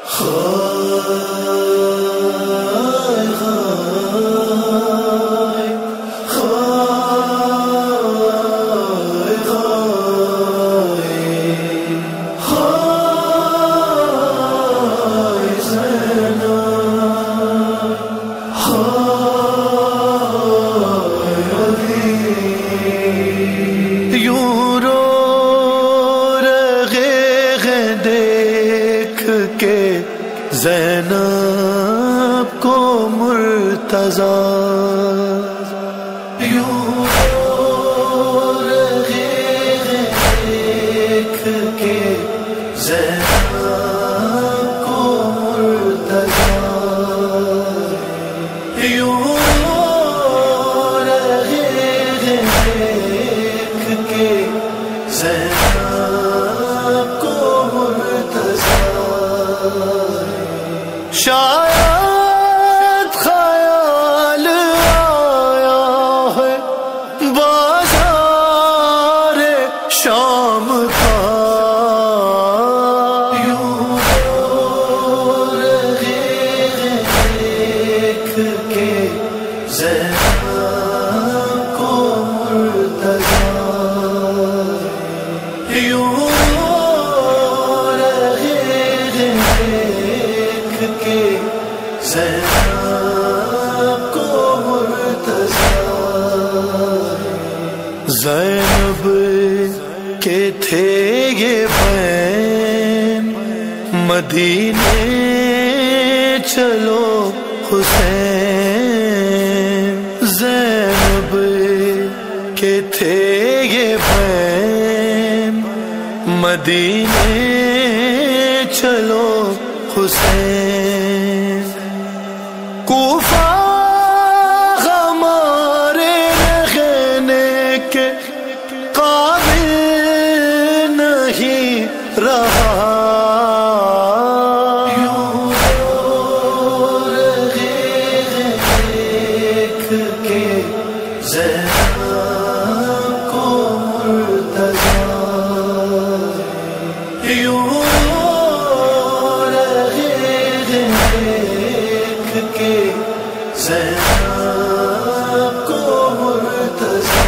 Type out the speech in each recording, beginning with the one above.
زینب کو مرتضی یوں دیکھ کے زینب کو مرتضی یوں دیکھ کے زینب کو مرتضی شاید خیال آیا ہے بازار شام کا یوں دیکھ کے زینب کو مرتضی یوں زینب کو مرتضی زینب کے تھے یہ بین مدینے چلو حسین زینب کے تھے یہ بین مدینے چلو حسین کوفہ ہمارے رہنے کے قابل نہیں رہا یوں دیکھ کے زینب کو مرتضی یوں زینب کو مرتضی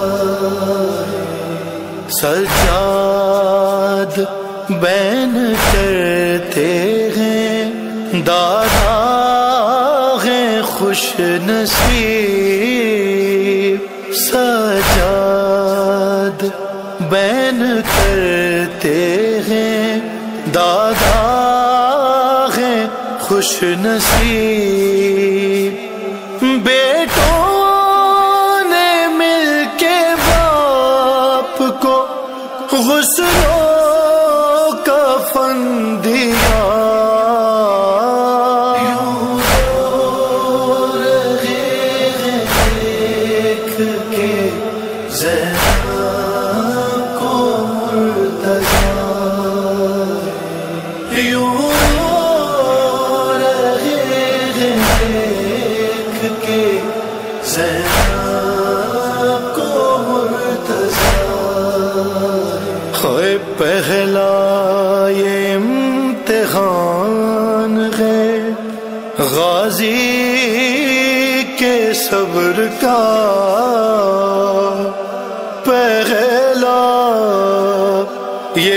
سجاد بین کرتے ہیں دادا ہیں خوش نصیب سجاد بین کرتے ہیں دادا ہیں خوش نصیب بیٹوں نے مل کے باپ کو غسل و کفن دیا یوں دیکھ کے زینب کو مرتضی یوں زینب کو مرتضی ہوئے پہلا یہ امتحان ہے غازی کے صبر کا پہلا یہ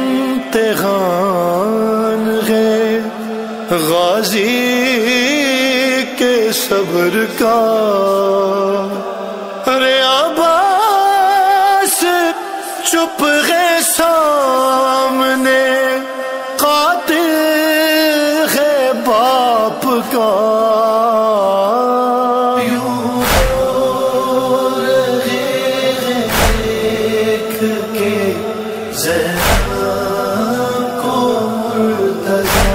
امتحان ہے غازی کے صبر کا ارے عباس چپ ہے سامنے قاتل ہے باپ کا یوں دیکھ کے زینب کو مرتضی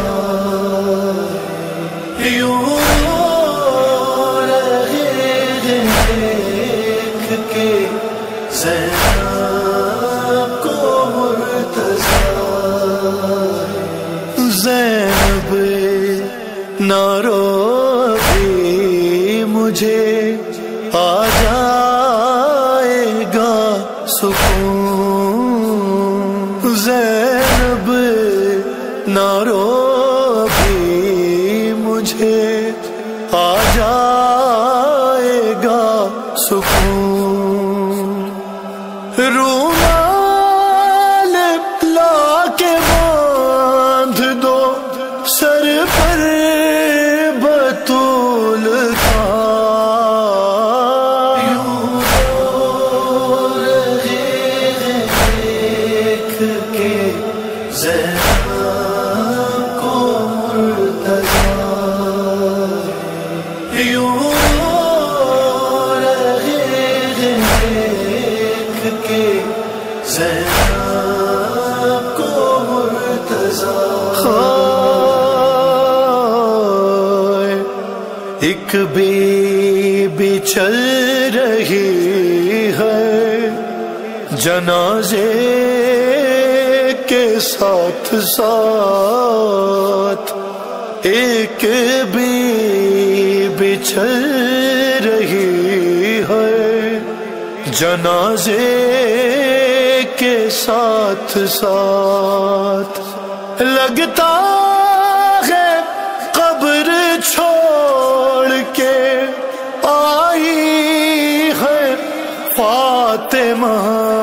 یوں دیکھ کے زینب کو مرتضی زینب نہ رو بھی مجھے آ جائے گا سکون زینب نہ رو زینب کو مرتضی ایک بی بی چل رہی ہے جنازے کے ساتھ ساتھ ایک بی بی چل رہی ہے جنازے کے ساتھ ساتھ لگتا ہے قبر چھوڑ کے آئی ہے فاطمہ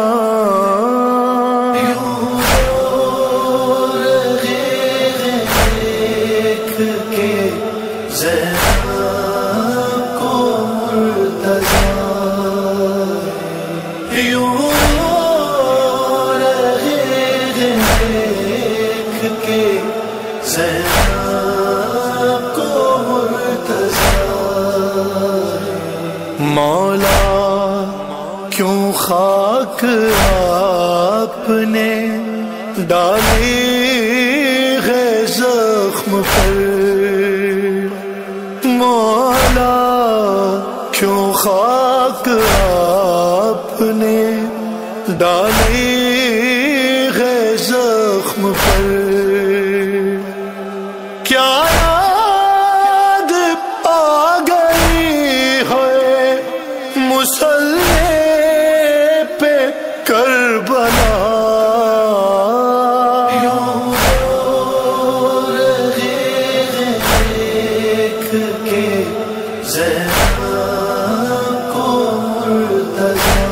مولا کیوں خاک آپ نے ڈالی ہے زخم پر مولا کیوں خاک آپ نے ڈالی ہے زخم پر کیا یاد آ گئی ہے مصلی پہ کربلا دیکھ کے زینب کو مرتضی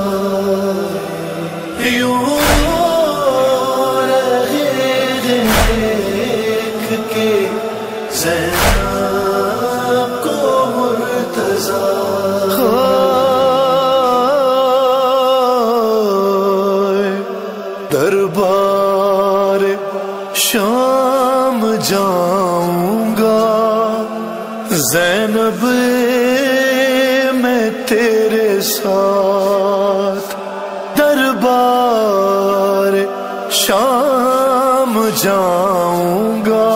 دیکھ کے زینب کو مرتضی دربار شام جاؤں گا زینب میں تیرے ساتھ دربار شام جاؤں گا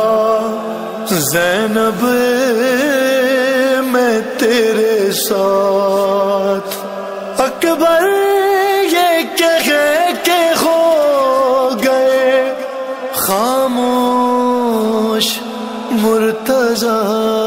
زینب میں تیرے ساتھ اکبر یہ کہے کہ ہو گئے خاموش مرتضی